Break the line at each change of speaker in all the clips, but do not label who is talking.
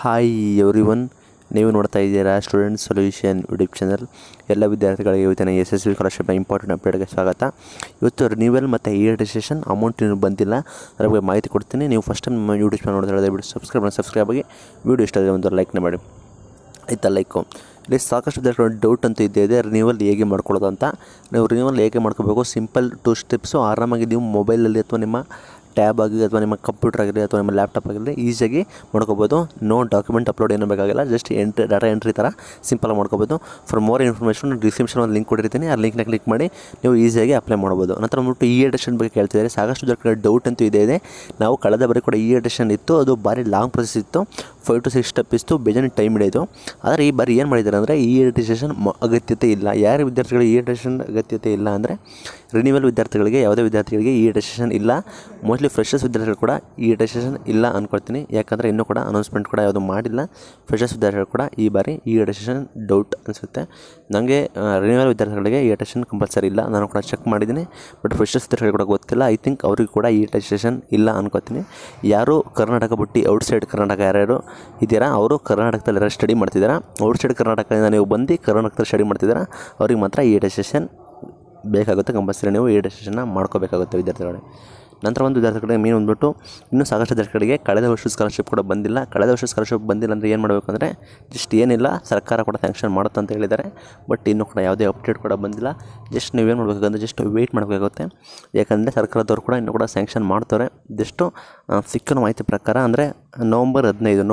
Hi everyone, ನೀವು ನೋಡ್ತಾ ಇದ್ದೀರಾ ಸ್ಟೂಡೆಂಟ್ ಸೊಲ್ಯೂಷನ್ ಯೂಟ್ಯೂಬ್ ಚಾನಲ್. ಎಲ್ಲ ವಿದ್ಯಾರ್ಥಿಗಳಿಗೆ ಇವತ್ತಿನ SSP ಸ್ಕಾಲರ್ಶಿಪ್ನ ಇಂಪಾರ್ಟೆಂಟ್ ಅಪ್ಡೇಟ್ಗೆ ಸ್ವಾಗತ. ಇವತ್ತು ರಿನ್ಯೂವಲ್ ಮತ್ತು ರಿಜಿಸ್ಟ್ರೇಷನ್ ಅಮೌಂಟ್ ಇನ್ನೂ ಬಂದಿಲ್ಲ, ಅದರ ಬಗ್ಗೆ ಮಾಹಿತಿ ಕೊಡ್ತೀನಿ. ನೀವು ಫಸ್ಟ್ ಟೈಮ್ ನಮ್ಮ ಯೂಟ್ಯೂಬ್ ಚಾನಲ್ ನೋಡಿದ್ರೆ ದಯವಿಟ್ಟು ಸಬ್ಸ್ಕ್ರೈಬ್ ಆಗಿ, ವಿಡಿಯೋ ಇಷ್ಟ ಆದರೆ ಒಂದು ಲೈಕ್ನ ಮಾಡಿ ಆಯಿತಾ. ಲೈಕು ಇಲ್ಲಿ ಸಾಕಷ್ಟು ವಿದ್ಯಾರ್ಥಿಗಳು ಡೌಟ್ ಅಂತೂ ಇದೆ ರಿನ್ಯೂವಲ್ ಹೇಗೆ ಮಾಡ್ಕೊಳ್ಳೋದು ಅಂತ. ನೀವು ರಿನ್ಯೂವಲ್ ಹೇಗೆ ಮಾಡ್ಕೋಬೇಕು, ಸಿಂಪಲ್ 2 ಸ್ಟೆಪ್ಸು. ಆರಾಮಾಗಿ ನೀವು ಮೊಬೈಲಲ್ಲಿ ಅಥವಾ ನಿಮ್ಮ ಟ್ಯಾಬ್ ಆಗಿ ಅಥವಾ ನಿಮ್ಮ ಕಂಪ್ಯೂಟರ್ ಆಗಿರಲಿ ಅಥವಾ ನಿಮ್ಮ ಲ್ಯಾಪ್ಟಾಪ್ ಆಗಿರಲಿ ಈಸಿಯಾಗಿ ಮಾಡ್ಕೋಬೋದು. ನೋ ಡಾಕ್ಯುಮೆಂಟ್ ಅಪ್ಲೋಡ್ ಏನೂ ಬೇಕಾಗಿಲ್ಲ, ಜಸ್ಟ್ ಡಾಟಾ ಎಂಟ್ರಿ ಥರ ಸಿಂಪಲಾಗಿ ಮಾಡ್ಕೋಬೋದು. ಫಾರ್ ಮೋರ್ ಇನ್ಫಾರ್ಮೇಷನ್ ಡಿಸ್ಕ್ರಿಪ್ಷನ್ ಒಂದು ಲಿಂಕ್ ಕೊಟ್ಟಿರ್ತೀನಿ, ಆ ಲಿಂಕ್ನ ಕ್ಲಿಕ್ ಮಾಡಿ ನೀವು ಈಸಿಯಾಗಿ ಅಪ್ಲೈ ಮಾಡ್ಬೋದು. ನಂತರ ಬಂದ್ಬಿಟ್ಟು ರಿಜಿಸ್ಟ್ರೇಷನ್ ಬಗ್ಗೆ ಕೇಳ್ತಿದ್ದಾರೆ. ಸಾಕಷ್ಟು ವಿದ್ಯಾರ್ಥಿಗಳ ಡೌಟ್ ಅಂತೂ ಇದೆ. ನಾವು ಕಳೆದ ಬಾರಿ ಕೂಡ ರಿಜಿಸ್ಟ್ರೇಷನ್ ಇತ್ತು, ಅದು ಭಾರಿ ಲಾಂಗ್ ಪ್ರೊಸೆಸ್ ಇತ್ತು, 5 to 6 ಸ್ಟೆಪ್ ಇತ್ತು, ಬೇಜಾನ್ ಟೈಮ್ ಹಿಡಿಯಿತು. ಆದರೆ ಈ ಬಾರಿ ಏನು ಮಾಡಿದ್ದಾರೆ ಅಂದರೆ ರಿಜಿಸ್ಟ್ರೇಷನ್ ಅಗತ್ಯತೆ ಇಲ್ಲ. ಯಾರ ವಿದ್ಯಾರ್ಥಿಗಳಿಗೆ ರಿಜಿಸ್ಟ್ರೇಷನ್ ಅಗತ್ಯತೆ ಇಲ್ಲ ಅಂದರೆ ರಿನ್ಯೂವಲ್ ವಿದ್ಯಾರ್ಥಿಗಳಿಗೆ, ಯಾವುದೇ ವಿದ್ಯಾರ್ಥಿಗಳಿಗೆ ರಿಜಿಸ್ಟ್ರೇಷನ್ ಇಲ್ಲ. ಮೋಸ್ಟ್ಲಿ ಫ್ರೆಶರ್ಸ್ ವಿದ್ಯಾರ್ಥಿಗಳು ಕೂಡ ರಿಜಿಸ್ಟ್ರೇಷನ್ ಇಲ್ಲ ಅಂದ್ಕೊಳ್ತೀನಿ, ಯಾಕಂದರೆ ಇನ್ನೂ ಕೂಡ ಅನೌನ್ಸ್ಮೆಂಟ್ ಕೂಡ ಯಾವುದು ಮಾಡಿಲ್ಲ. ಫ್ರೆಶರ್ಸ್ ವಿದ್ಯಾರ್ಥಿಗಳು ಕೂಡ ಈ ಬಾರಿ ರಿಜಿಸ್ಟ್ರೇಷನ್ ಡೌಟ್ ಅನಿಸುತ್ತೆ ನನಗೆ. ರಿನ್ಯೂವಲ್ ವಿದ್ಯಾರ್ಥಿಗಳಿಗೆ ರಿಜಿಸ್ಟ್ರೇಷನ್ ಕಂಪಲ್ಸರಿ ಇಲ್ಲ, ನಾನು ಕೂಡ ಚೆಕ್ ಮಾಡಿದ್ದೀನಿ. ಬಟ್ ಫ್ರೆಶರ್ಸ್ ವಿದ್ಯಾರ್ಥಿಗಳು ಕೂಡ ಗೊತ್ತಿಲ್ಲ. ಐ ಥಿಂಕ್ ಅವ್ರಿಗೆ ಕೂಡ ರಿಜಿಸ್ಟ್ರೇಷನ್ ಇಲ್ಲ ಅನ್ಕೋತೀನಿ. ಯಾರು ಕರ್ನಾಟಕ ಬಿಟ್ಟು ಔಟ್ಸೈಡ್ ಕರ್ನಾಟಕ ಯಾರ್ಯಾರು ಇದ್ದೀರಾ, ಅವರು ಕರ್ನಾಟಕದಲ್ಲಿ ಸ್ಟಡಿ ಮಾಡ್ತಿದ್ದೀರಾ, ಔಟ್ಸೈಡ್ ಕರ್ನಾಟಕದಿಂದ ನೀವು ಬಂದು ಕರ್ನಾಟಕದಲ್ಲಿ ಸ್ಟಡಿ ಮಾಡ್ತಿದ್ದೀರಾ, ಅವ್ರಿಗೆ ಮಾತ್ರ ರಿಜಿಸ್ಟ್ರೇಷನ್ ಬೇಕಾಗುತ್ತೆ. ಕಂಪಲ್ಸರಿ ನೀವು ರಿಜಿಸ್ಟ್ರೇಷನ್ನ ಮಾಡ್ಕೋಬೇಕಾಗುತ್ತೆ ವಿದ್ಯಾರ್ಥಿಗಳೇ. ನಂತರ ಒಂದು ವಿದ್ಯಾರ್ಥಿಗಳಿಗೆ ಮೇನ್ ಬಂದ್ಬಿಟ್ಟು ಇನ್ನೂ ಸಾಕಷ್ಟು ವಿದ್ಯಾರ್ಥಿಗಳಿಗೆ ಕಳೆದ ವರ್ಷದ ಸ್ಕಾಲರ್ಶಿಪ್ ಕೂಡ ಬಂದಿಲ್ಲ. ಕಳೆದ ವರ್ಷದ ಸ್ಕಾಲರ್ಶಿಪ್ ಬಂದಿಲ್ಲ ಅಂದರೆ ಏನು ಮಾಡಬೇಕು ಅಂದರೆ ಜಸ್ಟ್ ಏನಿಲ್ಲ, ಸರ್ಕಾರ ಕೂಡ ಸ್ಯಾಂಕ್ಷನ್ ಮಾಡುತ್ತೆ ಅಂತ ಹೇಳಿದ್ದಾರೆ. ಬಟ್ ಇನ್ನೂ ಕೂಡ ಯಾವುದೇ ಅಪ್ಡೇಟ್ ಕೂಡ ಬಂದಿಲ್ಲ. ಜಸ್ಟ್ ನೀವೇನು ಮಾಡಬೇಕಾಗುತ್ತೆ, ಜಸ್ಟ್ ವೆಯ್ಟ್ ಮಾಡಬೇಕಾಗುತ್ತೆ. ಯಾಕಂದರೆ ಸರ್ಕಾರದವ್ರು ಕೂಡ ಇನ್ನೂ ಕೂಡ ಸ್ಯಾಂಕ್ಷನ್ ಮಾಡ್ತಾರೆ. ಜಸ್ಟು ಸಿಕ್ಕ ಮಾಹಿತಿ ಪ್ರಕಾರ ಅಂದರೆ ನವಂಬರ್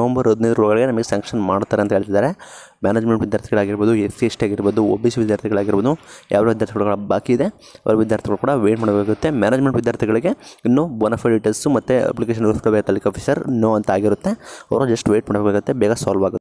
15 ಒಳಗೆ ನಮಗೆ ಸ್ಯಾಂಕ್ಷನ್ ಮಾಡ್ತಾರೆ ಅಂತ ಹೇಳ್ತಿದ್ದಾರೆ. ಮ್ಯಾನೇಜ್ಮೆಂಟ್ ವಿದ್ಯಾರ್ಥಿಗಳಾಗಿರ್ಬೋದು, SC/ST ಆಗಿರ್ಬೋದು, OBC ವಿದ್ಯಾರ್ಥಿಗಳಾಗಿರ್ಬೋದು, ಯಾವ ವಿದ್ಯಾರ್ಥಿಗಳು ಬಾಕಿ ಇದೆ ಅವರ ವಿದ್ಯಾರ್ಥಿಗಳು ಕೂಡ ವೇಟ್ ಮಾಡಬೇಕಾಗುತ್ತೆ. ಮ್ಯಾನೇಜ್ಮೆಂಟ್ ವಿದ್ಯಾರ್ಥಿಗಳಿಗೆ ಇನ್ನೂ ಬೋನಫೈಡ್ ಡೀಟೇಲ್ಸು ಮತ್ತು ಅಪ್ಲಿಕೇಶನ್ ತಾಲೂಕು ಆಫೀಸರ್ ನೋ ಅಂತ ಆಗಿರುತ್ತೆ. ಅವರು ಜಸ್ಟ್ ವೇಟ್ ಮಾಡಬೇಕಾಗುತ್ತೆ, ಬೇಗ ಸಾಲ್ವ್ ಆಗುತ್ತೆ.